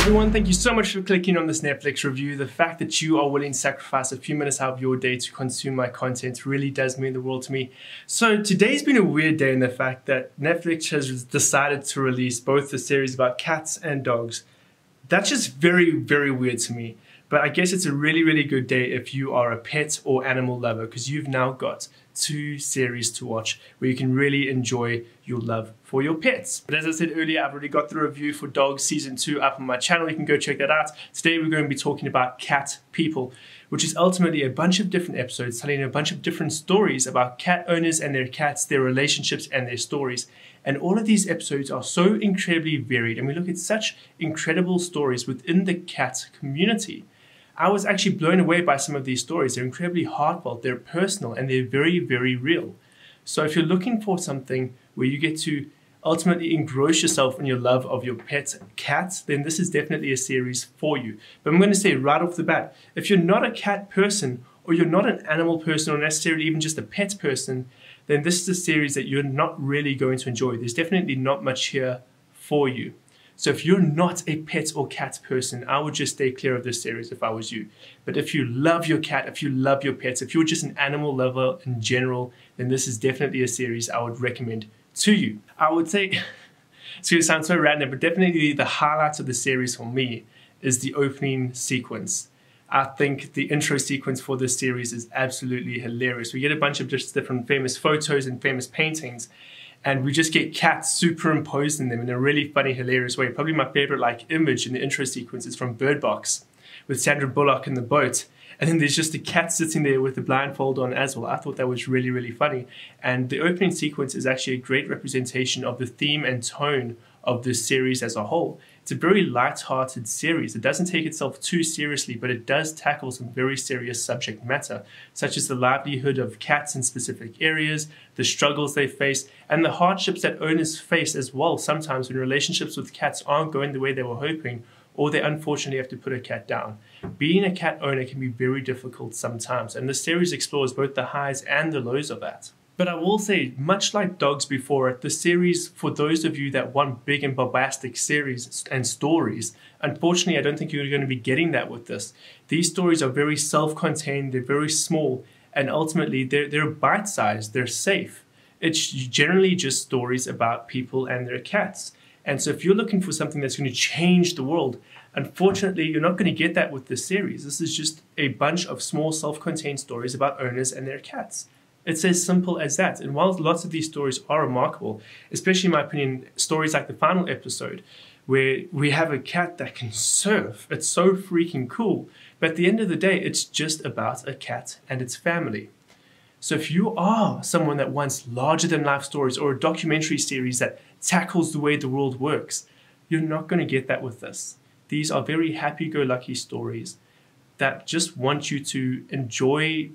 everyone, thank you so much for clicking on this Netflix review. The fact that you are willing to sacrifice a few minutes out of your day to consume my content really does mean the world to me. So today's been a weird day in the fact that Netflix has decided to release both the series about cats and dogs. That's just very, very weird to me. But I guess it's a really, really good day if you are a pet or animal lover, because you've now got 2 series to watch where you can really enjoy your love for your pets. But as I said earlier, I've already got the review for Dogs Season 2 up on my channel. You can go check that out. Today we're going to be talking about Cat People, which is ultimately a bunch of different episodes telling a bunch of different stories about cat owners and their cats, their relationships and their stories. And all of these episodes are so incredibly varied, and we look at such incredible stories within the cat community. I was actually blown away by some of these stories. They're incredibly heartfelt, they're personal, and they're very, very real. So if you're looking for something where you get to ultimately engross yourself in your love of your pet cat, then this is definitely a series for you. But I'm going to say right off the bat, if you're not a cat person, or you're not an animal person, or necessarily even just a pet person, then this is a series that you're not really going to enjoy. There's definitely not much here for you. So if you're not a pet or cat person, I would just stay clear of this series if I was you. But if you love your cat, if you love your pets, if you're just an animal lover in general, then this is definitely a series I would recommend to you. I would say, it's going to sound so random, but definitely the highlight of the series for me is the opening sequence. I think the intro sequence for this series is absolutely hilarious. We get a bunch of just different famous photos and famous paintings, and we just get cats superimposed in them in a really funny, hilarious way. Probably my favorite image in the intro sequence is from Bird Box with Sandra Bullock in the boat. And then there's just a cat sitting there with the blindfold on as well. I thought that was really, really funny. And the opening sequence is actually a great representation of the theme and tone of this series as a whole. It's a very light-hearted series. It doesn't take itself too seriously, but it does tackle some very serious subject matter, such as the livelihood of cats in specific areas, the struggles they face, and the hardships that owners face as well sometimes when relationships with cats aren't going the way they were hoping, or they unfortunately have to put a cat down. Being a cat owner can be very difficult sometimes, and the series explores both the highs and the lows of that. But I will say, much like Dogs before it, the series, for those of you that want big and bombastic series and stories, unfortunately I don't think you're going to be getting that with this. These stories are very self-contained, they're very small, and ultimately they're bite-sized, they're safe. It's generally just stories about people and their cats. And so if you're looking for something that's going to change the world, unfortunately you're not going to get that with this series. This is just a bunch of small self-contained stories about owners and their cats. It's as simple as that. And while lots of these stories are remarkable, especially in my opinion, stories like the final episode, where we have a cat that can surf, it's so freaking cool. But at the end of the day, it's just about a cat and its family. So if you are someone that wants larger than life stories or a documentary series that tackles the way the world works, you're not going to get that with this. These are very happy-go-lucky stories that just want you to enjoy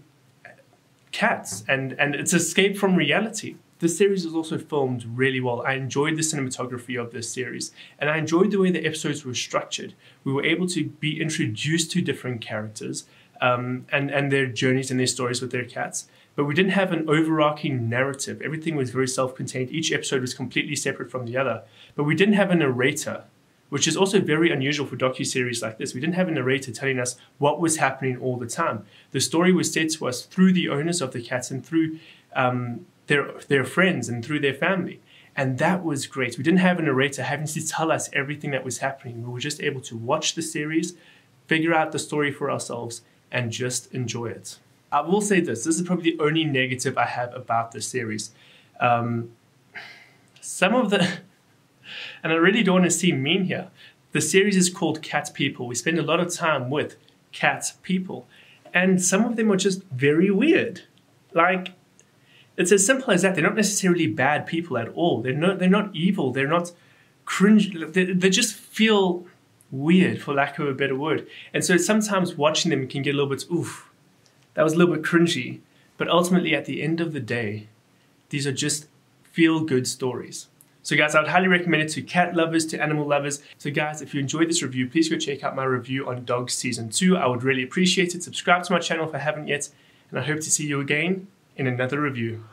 cats, and it's escape from reality. This series is also filmed really well. I enjoyed the cinematography of this series, and I enjoyed the way the episodes were structured. We were able to be introduced to different characters and their journeys and their stories with their cats, but we didn't have an overarching narrative. Everything was very self-contained. Each episode was completely separate from the other, but we didn't have a narrator, which is also very unusual for docuseries like this. We didn't have a narrator telling us what was happening all the time. The story was said to us through the owners of the cats and through their friends and through their family. And that was great. We didn't have a narrator having to tell us everything that was happening. We were just able to watch the series, figure out the story for ourselves, and just enjoy it. I will say this is probably the only negative I have about this series. Some of the... And I really don't want to seem mean here. The series is called Cat People. We spend a lot of time with cat people. And some of them are just very weird. It's as simple as that. They're not necessarily bad people at all. They're not evil. They're not cringe. They just feel weird, for lack of a better word. And so sometimes watching them can get a little bit, oof, that was a little bit cringy. But ultimately, at the end of the day, these are just feel-good stories. So guys, I would highly recommend it to cat lovers, to animal lovers. So guys, if you enjoyed this review, please go check out my review on Dogs Season 2. I would really appreciate it. Subscribe to my channel if I haven't yet. And I hope to see you again in another review.